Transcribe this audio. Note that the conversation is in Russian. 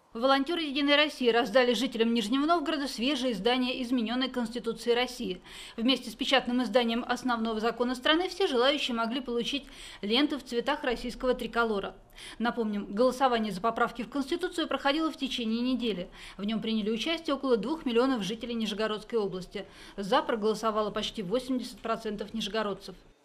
Волонтеры «Единой России» раздали жителям Нижнего Новгорода свежее издание измененной Конституции России. Вместе с печатным изданием основного закона страны все желающие могли получить ленты в цветах российского триколора. Напомним, голосование за поправки в Конституцию проходило в течение недели. В нем приняли участие около 2 миллионов жителей Нижегородской области. За проголосовало почти 80% нижегородцев.